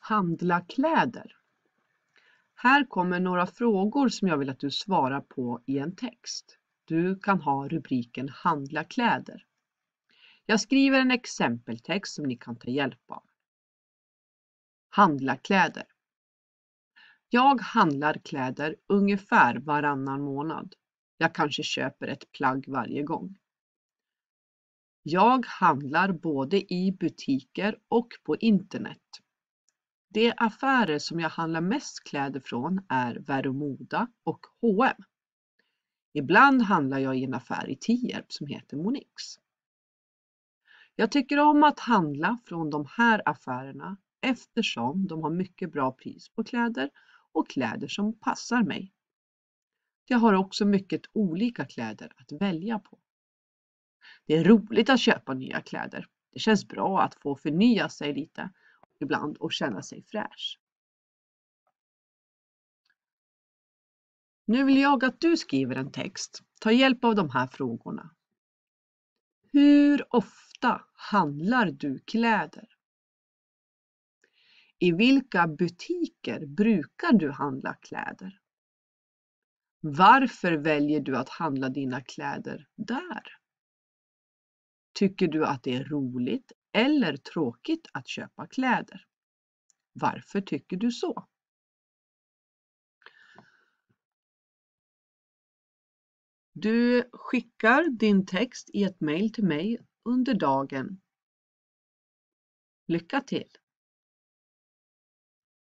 Handla kläder. Här kommer några frågor som jag vill att du svarar på i en text. Du kan ha rubriken Handla kläder. Jag skriver en exempeltext som ni kan ta hjälp av. Handla kläder. Jag handlar kläder ungefär varannan månad. Jag kanske köper ett plagg varje gång. Jag handlar både i butiker och på internet. De affärer som jag handlar mest kläder från är Värmoda och H&M. Ibland handlar jag i en affär i Tierp som heter Monix. Jag tycker om att handla från de här affärerna eftersom de har mycket bra pris på kläder och kläder som passar mig. Jag har också mycket olika kläder att välja på. Det är roligt att köpa nya kläder. Det känns bra att få förnya sig lite ibland och känna sig fräsch. Nu vill jag att du skriver en text. Ta hjälp av de här frågorna. Hur ofta handlar du kläder? I vilka butiker brukar du handla kläder? Varför väljer du att handla dina kläder där? Tycker du att det är roligt eller tråkigt att köpa kläder? Varför tycker du så? Du skickar din text i ett mejl till mig under dagen. Lycka till!